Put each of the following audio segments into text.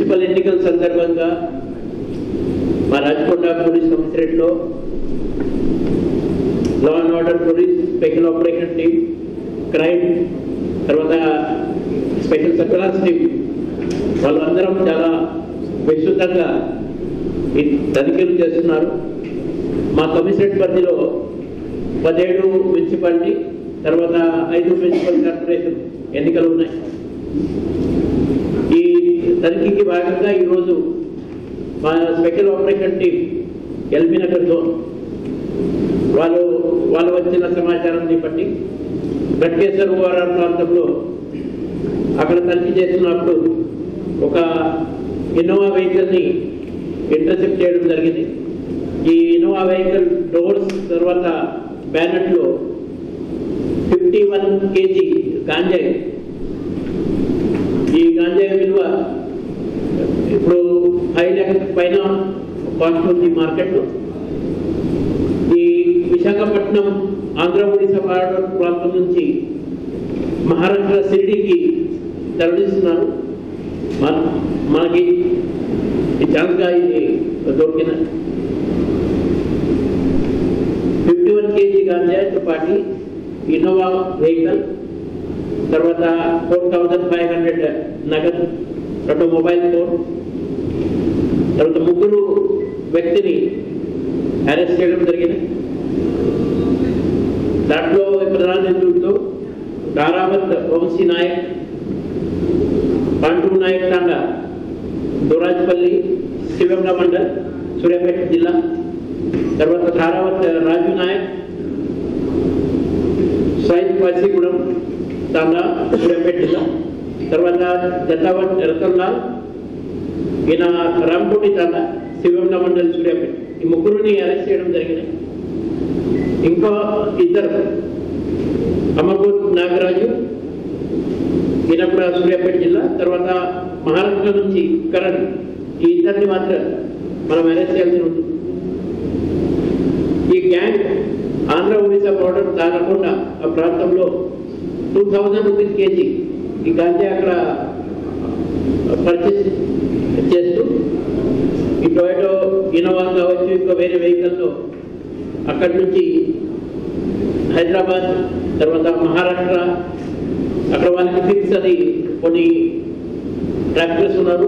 Municipal ఎన్నికల సందర్భంగా మా రాజకొండ పోలీస్ కమిషనరేట్లో law and order police special operation team, crime, తర్వాత స్పెషల్ సర్వేలెన్స్ టీమ్ వాళ్ళందరం చాలా విస్తృతంగా ఈ తనిఖీలు చేస్తున్నారు. మా కమిషనరేట్ పరిధిలో 17 మున్సిపాలిటీ, తర్వాత 5 మున్సిపల్ కార్పొరేషన్ ఎన్నికలు ఉన్నాయి. ఈ తనిఖీకి భాగంగా ఈరోజు మా special operation team LB Nagar zone వాళ్ళు వచ్చిన సమాచారాన్ని బట్టి గట్కేశ్వర్ ఓఆర్ఆర్ ప్రాంతంలో అక్కడ తనిఖీ చేస్తున్నప్పుడు ఒక ఇన్నోవా వెహికల్ని ఇంటర్సెప్ట్ చేయడం జరిగింది. ఈ ఇన్నోవా వెహికల్ డోర్స్ తర్వాత బ్యానెట్లో 51 kg గాంజాయి, ఈ గాంజాయి విలువ ఇప్పుడు 5 లక్షల పైన కాస్ట్ ఉంది మార్కెట్లో. ఈ విశాఖపట్నం ఆంధ్ర ఒడిశా బార్డర్ ప్రాంతం నుంచి మహారాష్ట్ర షిరిడీకి తరలిస్తున్నారు. మనకి ఛాన్స్గా ఇది దొరికిన 51 kg గాంజాయితో పాటు ఇన్నోవా వెహికల్, తర్వాత 4500 నగదు, 2 మొబైల్ ఫోన్, తర్వాత 3 వ్యక్తిని అరెస్ట్ చేయడం జరిగింది. దాంట్లో ప్రధాన నిందితులతో ధారావత్ వంశీ నాయక్, పాండూ నాయక్ తాండా, దోరాజ్పల్లి, శివంగ మండల్, సూర్యాపేట జిల్లా, తర్వాత ధారావత్ రాజు నాయక్, సాయిద్ పాసిగూడెం తాండా, సూర్యాపేట జిల్లా, తర్వాత జతావత్ రతన్లాల్, ఈయన రాంకోటి తాండా, శివంగ మండల్, సూర్యాపేట. ఈ 3 అరెస్ట్ చేయడం జరిగింది. ఇంకో 2 అమర్కోట్ నాగరాజు, ఈయన కూడా సూర్యాపేట జిల్లా, తర్వాత మహారాష్ట్ర నుంచి కరణ్, ఈ 2 మాత్రం మనం అరెస్ట్ చేయాల్సి ఉంటుంది. ఈ గ్యాంగ్ ఆంధ్ర ఒడిశా బార్డర్ దాటకుండా ఆ ప్రాంతంలో 2000 రూపీస్ కేజీ ఈ గాంజా అక్కడ పర్చేస్ చేస్తూ ఈ టొయోటో ఇన్నోవా కావచ్చు, ఇంకా వేరే వెహికల్తో అక్కడి నుంచి హైదరాబాద్, తర్వాత మహారాష్ట్ర, అక్కడ వాళ్ళకి ఫిక్స్ అది కొన్ని ట్రాక్టర్స్ ఉన్నారు,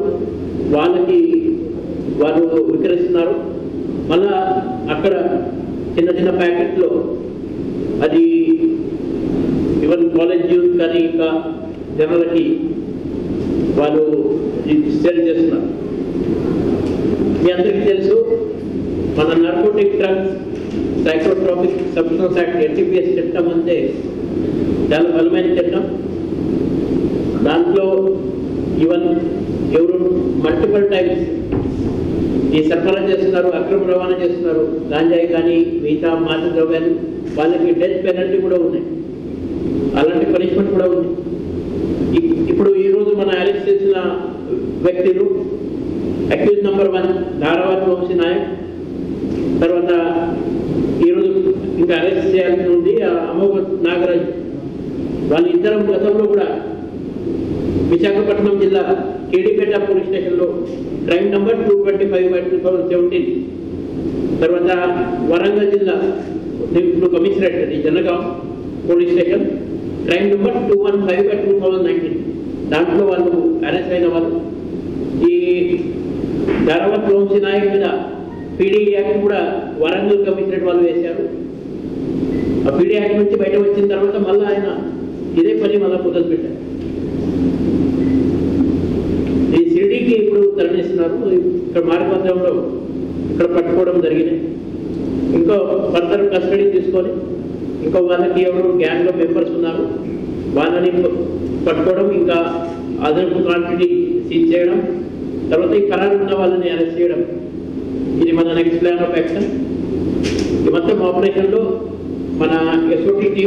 వాళ్ళు విక్రయిస్తున్నారు. మళ్ళా అక్కడ చిన్న ప్యాకెట్లో అది ఈవెన్ కాలేజ్ యూత్ కానీ ఇంకా జనాలకి వాళ్ళు సేల్ చేస్తున్నారు. మీ అందరికీ తెలుసు, మన narcotic drugs psychotropic substance act NDPS చట్టం అంటే చాలా బలమైన చట్టం. దాంట్లో ఈవెన్ ఎవరు మల్టిపుల్ టైమ్స్ ఈ సరఫరా చేస్తున్నారు, అక్రమ రవాణా చేస్తున్నారు, గాంజాయి కానీ మిగతా మాదక ద్రవ్యాలు, వాళ్ళకి డెత్ పెనల్టీ కూడా ఉన్నాయి, అలాంటి పనిష్మెంట్ కూడా ఉంది. ఇప్పుడు ఈరోజు మన అరెస్ట్ చేసిన వ్యక్తులు అక్యూజ్ నెంబర్ 1 ధారావత్ వంశీ నాయక్, తర్వాత ఈరోజు ఇంకా అరెస్ట్ చేయాల్సి ఉంది అమోఘ్ నాగరాజ్. వాళ్ళిద్దరం గతంలో కూడా విశాఖపట్నం జిల్లా కేడిపేట పోలీస్ స్టేషన్లో క్రైమ్ నెంబర్ 225/2017, తర్వాత వరంగల్ జిల్లా ఇప్పుడు commissionerate Jangaon police station crime number 215/2019 దాంట్లో వాళ్ళు అరెస్ట్ అయిన వాళ్ళు. ఈ ధారావత్ వంశీ నాయక్ మీద పీడీ యాక్ట్ కూడా వరంగల్ కమిషనరేట్ వాళ్ళు వేశారు. ఆ పీడీ యాక్ట్ నుంచి బయట వచ్చిన తర్వాత మళ్ళీ ఆయన ఇదే పని మళ్ళీ మొదలు పెట్టారు. ఈ షిరిడీకి ఇప్పుడు తరలిస్తున్నారు. ఇక్కడ మార్గమధ్యంలో ఇక్కడ పట్టుకోవడం జరిగింది. ఇంకో ఫర్దర్ కస్టడీ తీసుకొని ఇంకో వాళ్ళకి ఎవరు గ్యాంగ్లో మెంబర్స్ ఉన్నారు వాళ్ళని పట్టుకోవడం, ఇంకా అదనపు క్వాంటిటీ సీజ్ చేయడం, తర్వాత ఈ ఖరారు ఉన్న వాళ్ళని అరెస్ట్ చేయడం, ఇది మన నెక్స్ట్ ప్లాన్ ఆఫ్ యాక్షన్. ఈ మొత్తం ఆపరేషన్లో మన SOT team,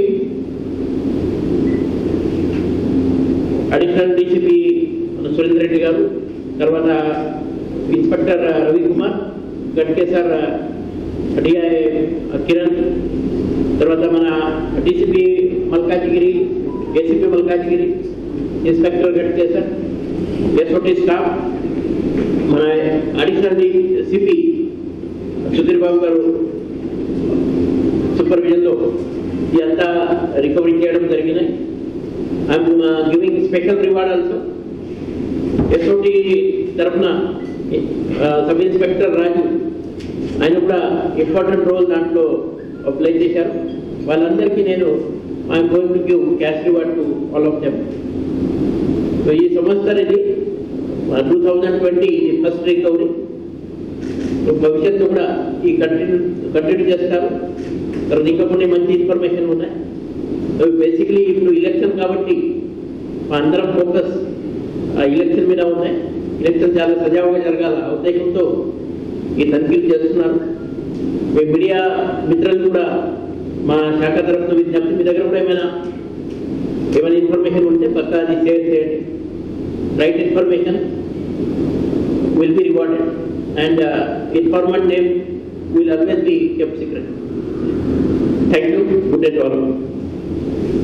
additional DCP Surendra Reddy garu, తర్వాత ఇన్స్పెక్టర్ రవికుమార్, గట్కేసర్ DI కిరణ్, తర్వాత మన DCP Malkajgiri, ACP Malkajgiri, inspector Ghatkesar, SOT staff, మన అడిషనల్ సిపి సుధీర్ బాబు గారు సూపర్విజన్లో ఇదంతా రికవరీ చేయడం జరిగినాయి. I'm giving special reward also. SOT తరఫున సబ్ ఇన్స్పెక్టర్ రాజు ఆయన కూడా ఇంపార్టెంట్ రోల్ దాంట్లో అప్లై చేశారు. వాళ్ళందరికీ నేను I'm going to give cash reward to all of them. So ఈ సంవత్సరం ఇది 2020 ఫస్ట్ రికవరీ. భవిష్యత్తు కూడా ఈ కంటిన్యూ చేస్తారు. తర్వాత ఇంకా కొన్ని మంచి ఇన్ఫర్మేషన్ ఉన్నాయి. బేసిక్లీ ఇప్పుడు ఎలక్షన్ కాబట్టి అందరం ఫోకస్ ఆ ఎలక్షన్ మీద ఉన్నాయి. ఎలక్షన్ చాలా సజావుగా జరగాల ఉద్దేశంతో ఈ తనిఖీలు చేస్తున్నారు. మీ మీడియా మిత్రులు కూడా మా శాఖ తరఫున విజ్ఞప్తి, మీ దగ్గర కూడా ఏమైనా ఇన్ఫర్మేషన్ ఉంటే పక్కా అది షేర్ చేయండి. Right information will be rewarded and informant name will always be kept secret. Thank you. Good day to all of you.